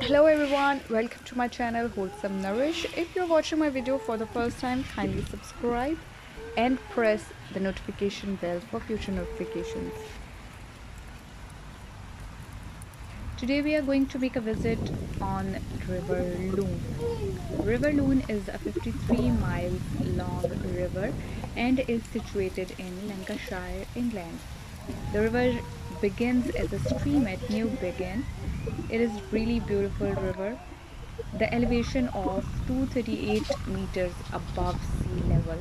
Hello everyone, welcome to my channel Wholesome Nourish. If you're watching my video for the first time, kindly subscribe and press the notification bell for future notifications. Today we are going to make a visit on River Lune. River Lune is a 53 miles long river and is situated in Lancashire, England. The river begins as a stream at Newbiggin. It is really beautiful river. The elevation of 238 meters above sea level.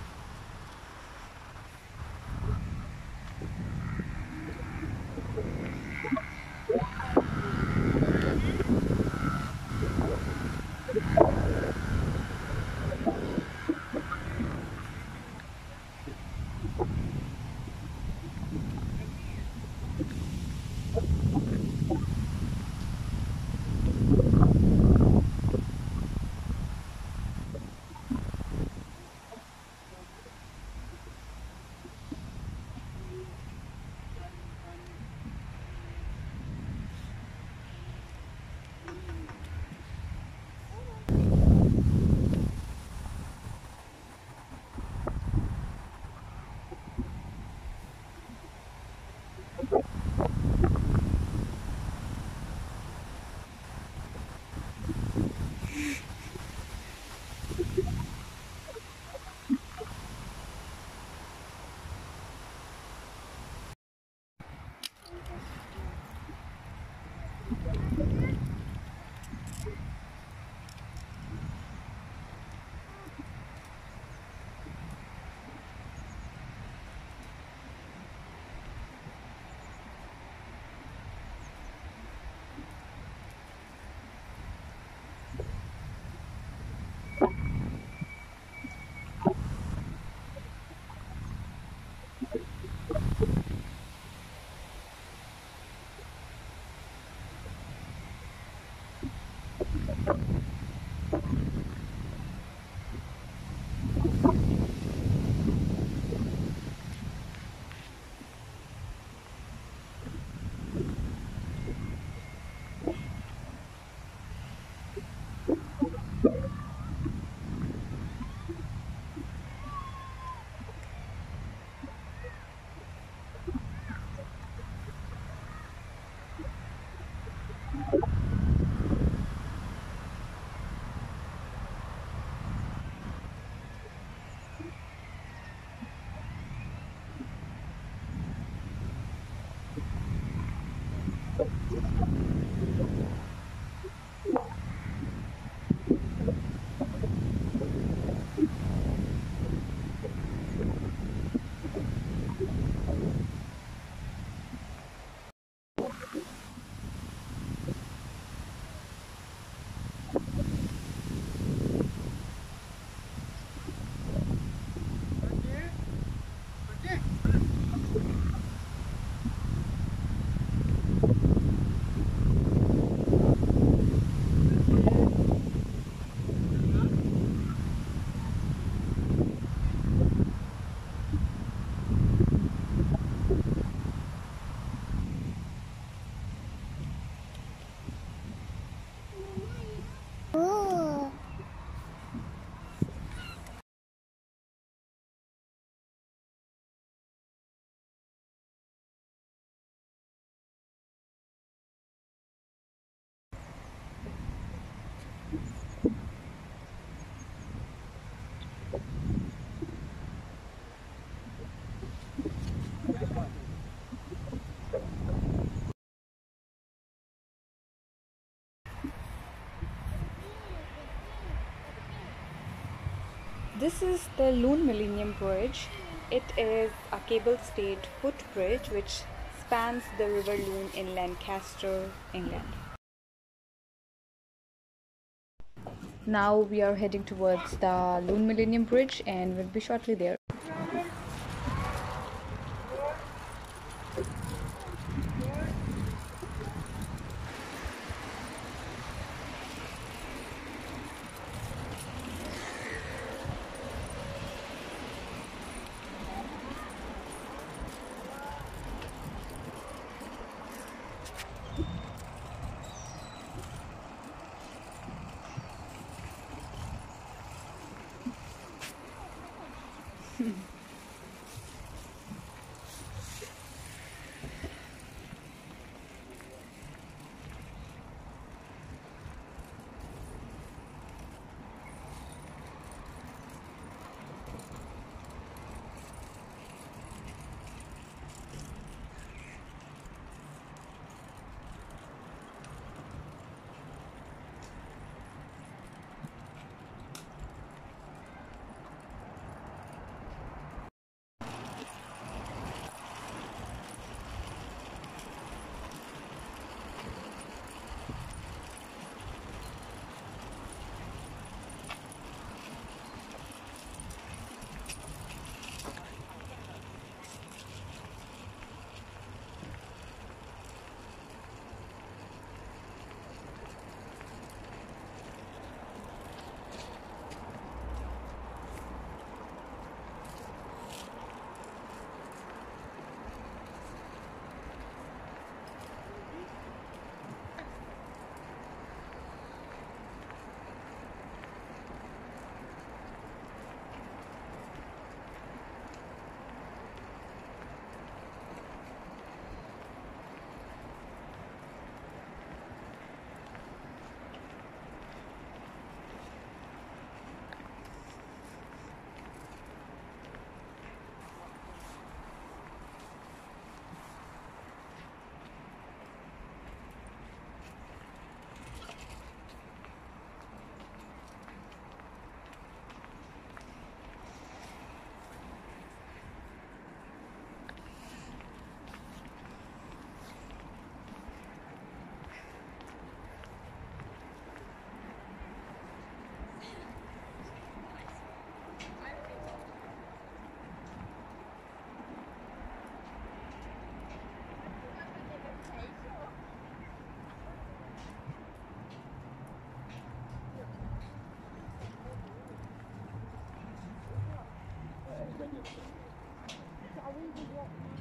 This is the Lune Melinnium Bridge. It is a cable-stayed footbridge which spans the River Lune in Lancaster, England. Now we are heading towards the Lune Melinnium Bridge and we'll be shortly there. Shall we just walk